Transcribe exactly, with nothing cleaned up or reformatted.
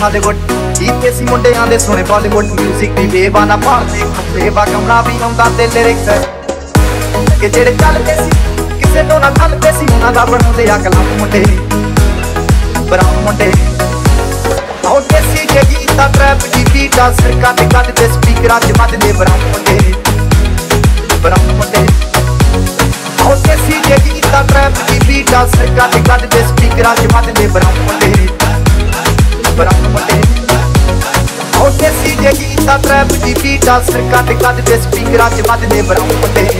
हत्थां दे गुट कीते सी मुंडियां दे सोने बॉलीवुड म्यूजिक दी बेवाना भालदे बेवा कमरा भी आउंदा ते लिरिक्स कि जेड़े चलदे सी किसे तो ना चलदे सी उन्हां दा बनाउंदे आ कलम मुंडे ब्राउन मुंडे आओ देसी जे गीता ट्रैप दी बीटा सरकार दे कद ते स्पीकरां च वजदे ब्राउन मुंडे ब्राउन मुंडे आओ देसी जे गीता ट्रैप दी बीटा सरकार दे कद ते स्पीकरां च वजदे ब्राउन मुंडे ब्राउन मुंडे आओ देसी जे गीता ट्रैप दी बीटा सरकार दे कद ते स्पीकरां च वजदे ब्राउन मुंडे